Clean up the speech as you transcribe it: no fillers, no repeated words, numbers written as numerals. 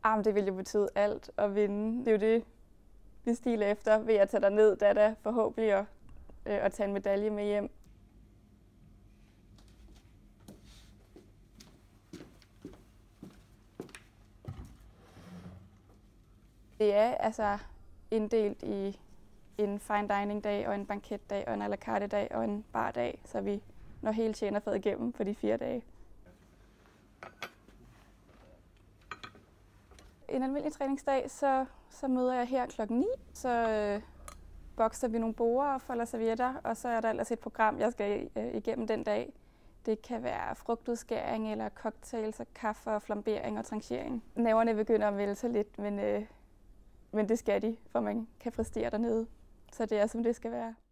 Det vil jo betyde alt at vinde. Det er jo det, vi stiler efter ved at tage derned, da forhåbentlig at tage en medalje med hjem. Det er altså inddelt i en fine dining dag og en banketdag og en à la carte dag og en bardag, så vi når hele tjenerfaget igennem for de 4 dage. En almindelig træningsdag, så møder jeg her klokken 9. Så bokser vi nogle borde og folder servietter, og så er der ellers et program, jeg skal igennem den dag. Det kan være frugtudskæring eller cocktails og kaffe og flambering og tranchering. Nerverne begynder at melde sig lidt, men det skal de, for man kan præstere dernede. Så det er, som det skal være.